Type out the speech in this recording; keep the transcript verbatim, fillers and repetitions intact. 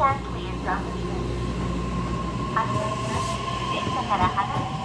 stand clear from the train. ありがとうございます。電車から離れて